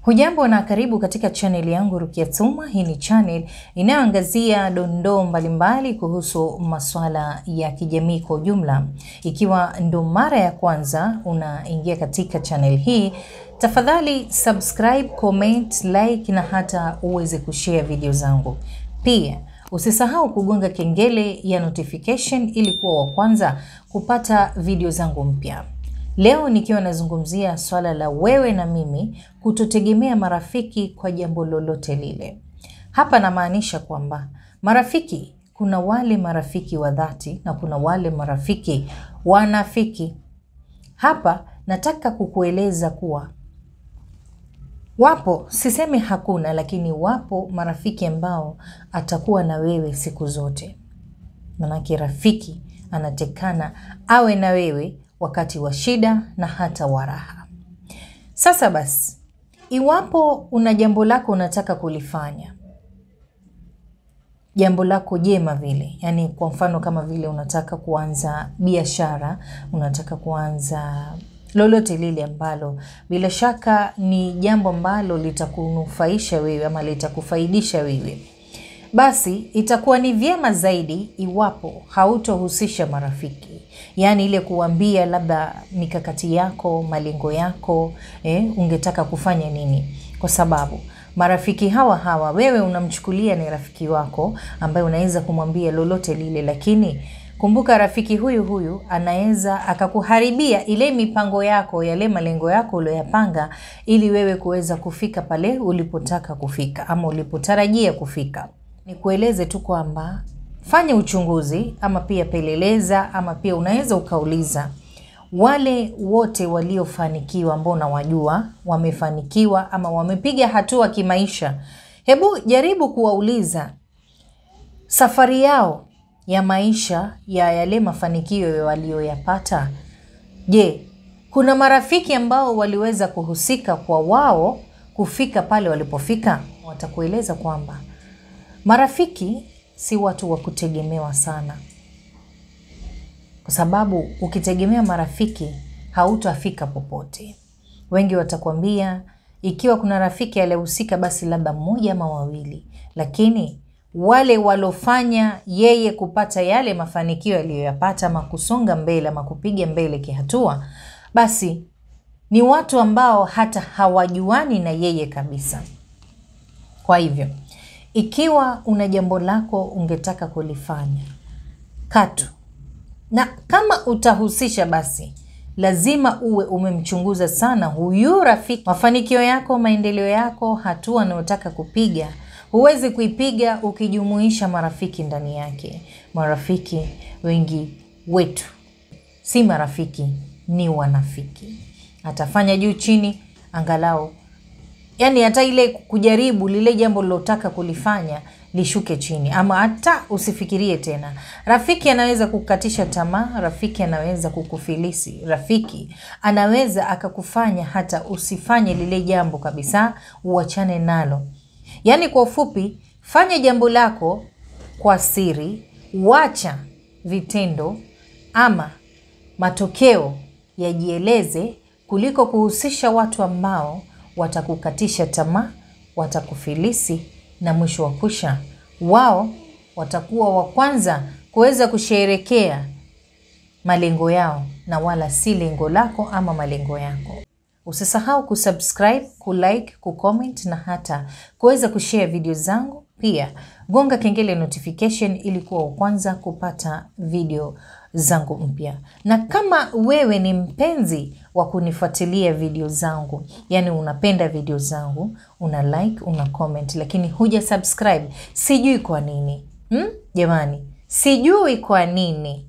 Hujambo na karibu katika channel yangu Rukia Tuma. Hii ni channel inayoangazia dondoo mbalimbali kuhusu masuala ya kijamii kwa ujumla. Ikiwa ndo mara ya kwanza unaingia katika channel hii, tafadhali subscribe, comment, like na hata uweze kushare video zangu. Pia usisahau kugonga kengele ya notification ili kuwa wa kwanza kupata video zangu mpya. Leo nikiwa nazungumzia swala la wewe na mimi kutotegemea marafiki kwa jambo lolote lile. Hapa namaanisha kwamba marafiki, kuna wale marafiki wa dhati na kuna wale marafiki wanafiki. Hapa nataka kukueleza kuwa wapo, sisemi hakuna, lakini wapo marafiki ambao atakuwa na wewe siku zote. Manake rafiki anatekana awe na wewe wakati wa shida na hata wa raha. Sasa basi, iwapo una jambo lako unataka kulifanya, jambo lako jema vile, yani kwa mfano kama vile unataka kuanza biashara, unataka kuanza lolote lile ambalo bila shaka ni jambo ambalo litakunufaisha wewe ama litakufaidisha wewe, basi itakuwa ni vyema zaidi iwapo hautohusisha marafiki. Yani ile kuambia labda mikakati yako, malengo yako, ungetaka kufanya nini. Kwa sababu marafiki hawa wewe unamchukulia ni rafiki wako ambaye unaweza kumwambia lolote lile, lakini kumbuka rafiki huyu anaweza akakuharibia ile mipango yako, yale malengo yako uliyopanga ili wewe kuweza kufika pale ulipotaka kufika ama ulipotarajia kufika. Nikueleze tu kwamba fanya uchunguzi ama pia peleleza ama pia unaweza ukauliza wale wote waliofanikiwa ambao unawajua wamefanikiwa ama wamepiga hatua kimaisha. Hebu jaribu kuwauliza safari yao ya maisha ya yale mafanikio walioyapata. Je, kuna marafiki ambao waliweza kuhusika kwa wao kufika pale walipofika? Watakueleza kwamba marafiki si watu wa kutegemewa sana. Kwa sababu ukitegemea marafiki hautafika popote. Wengi watakwambia ikiwa kuna rafiki aliyehusika basi labda mmoja ama wawili, lakini wale walofanya yeye kupata yale mafanikio aliyoyapata ama kusonga mbele ama kupiga mbele kihatua, basi ni watu ambao hata hawajuani na yeye kabisa. Kwa hivyo, ikiwa una jambo lako ungetaka kulifanya, katu. Na kama utahusisha basi, lazima uwe umemchunguza sana huyu rafiki. Mafanikio yako, maendeleo yako, hatua unayotaka kupiga, huwezi kuipiga ukijumuisha marafiki ndani yake. Marafiki wengi wetu si marafiki, ni wanafiki. Atafanya juu chini angalau, yani hata ile kujaribu lile jambo lilotaka kulifanya lishuke chini ama hata usifikirie tena. Rafiki anaweza kukatisha tamaa, rafiki anaweza kukufilisi, rafiki anaweza akakufanya hata usifanye lile jambo kabisa, uachane nalo. Yani kwa ufupi, fanya jambo lako kwa siri, wacha vitendo ama matokeo yajieleze kuliko kuhusisha watu ambao watakukatisha tamaa, watakufilisi na mwisho wa kusha wao watakuwa wa kwanza kuweza kusherehekea malengo yao na wala si lengo lako ama malengo yako. Usisahau kusubscribe, kulike, kucomment na hata kuweza kushare video zangu. Pia gonga kengele notification ili kuwa wa kwanza kupata video zangu mpya. Na kama wewe ni mpenzi wa kunifuatilia video zangu, yani unapenda video zangu, una like, una comment, lakini huja subscribe, sijui kwa nini. Jamani, sijui kwa nini.